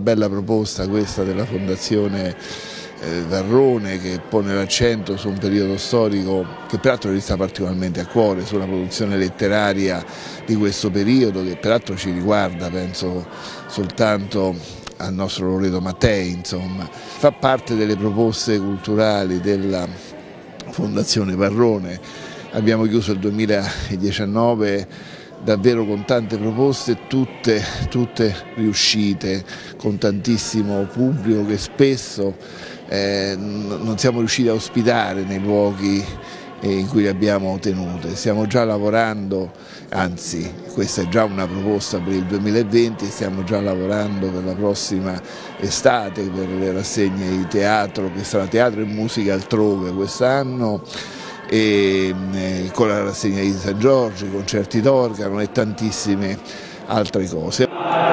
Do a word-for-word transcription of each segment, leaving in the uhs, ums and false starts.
bella proposta questa della Fondazione Varrone, che pone l'accento su un periodo storico che peraltro gli sta particolarmente a cuore, sulla produzione letteraria di questo periodo, che peraltro ci riguarda, penso soltanto al nostro Loreto Mattei, insomma. Fa parte delle proposte culturali della Fondazione Varrone. Abbiamo chiuso il duemiladiciannove davvero con tante proposte, tutte, tutte riuscite, con tantissimo pubblico che spesso eh, non siamo riusciti a ospitare nei luoghi in cui le abbiamo tenute. Stiamo già lavorando, anzi questa è già una proposta per il duemilaventi, stiamo già lavorando per la prossima estate, per le rassegne di teatro, che sarà teatro e musica altrove quest'anno, e eh, con la rassegna di San Giorgio, i concerti d'organo e tantissime altre cose.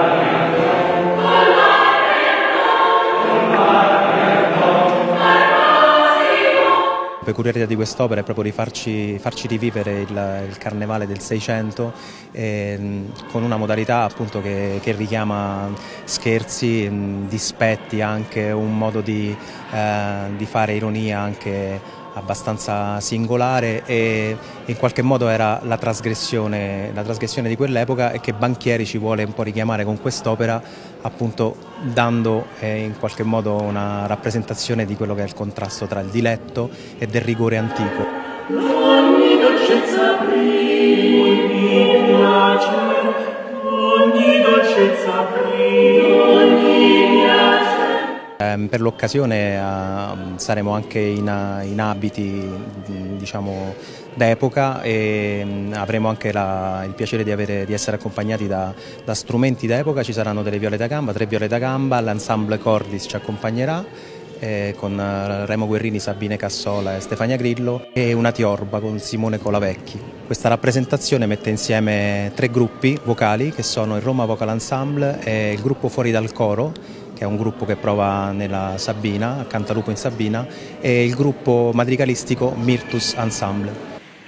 La peculiarità di quest'opera è proprio di farci, farci rivivere il, il Carnevale del Seicento eh, con una modalità appunto che, che richiama scherzi, dispetti, anche un modo di, eh, di fare ironia anche abbastanza singolare, e in qualche modo era la trasgressione, la trasgressione di quell'epoca, e che Banchieri ci vuole un po' richiamare con quest'opera, appunto dando eh, in qualche modo una rappresentazione di quello che è il contrasto tra il diletto e del rigore antico. Ogni dolcezza pri, ogni piace, ogni dolcezza pri, ogni piace. Per l'occasione uh, saremo anche in, uh, in abiti diciamo d'epoca, e um, avremo anche la, il piacere di, avere, di essere accompagnati da, da strumenti d'epoca. Ci saranno delle viole da gamba, tre viole da gamba, l'ensemble Cordis ci accompagnerà eh, con uh, Remo Guerrini, Sabine Cassola e Stefania Grillo, e una tiorba con Simone Colavecchi. Questa rappresentazione mette insieme tre gruppi vocali, che sono il Roma Vocal Ensemble e il gruppo Fuori dal Coro, che è un gruppo che prova nella Sabina, a Cantalupo in Sabina, e il gruppo madrigalistico Mirtus Ensemble.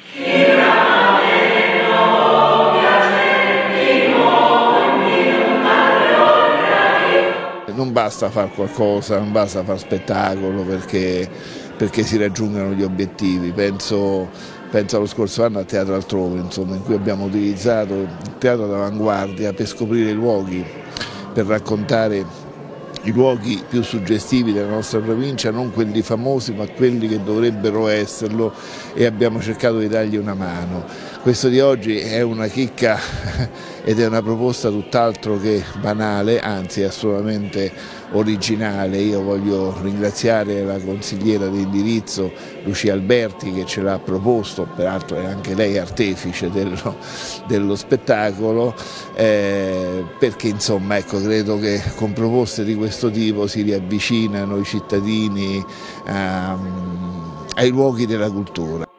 Non basta fare qualcosa, non basta fare spettacolo perché, perché si raggiungano gli obiettivi. Penso, penso allo scorso anno a Teatro Altrove, insomma, in cui abbiamo utilizzato il teatro d'avanguardia per scoprire i luoghi, per raccontare i luoghi più suggestivi della nostra provincia, non quelli famosi ma quelli che dovrebbero esserlo, e abbiamo cercato di dargli una mano. Questo di oggi è una chicca ed è una proposta tutt'altro che banale, anzi è assolutamente originale. Io voglio ringraziare la consigliera di indirizzo Lucia Alberti, che ce l'ha proposto, peraltro è anche lei artefice dello, dello spettacolo, eh, perché insomma ecco, credo che con proposte di questo tipo si riavvicinano i cittadini um, ai luoghi della cultura.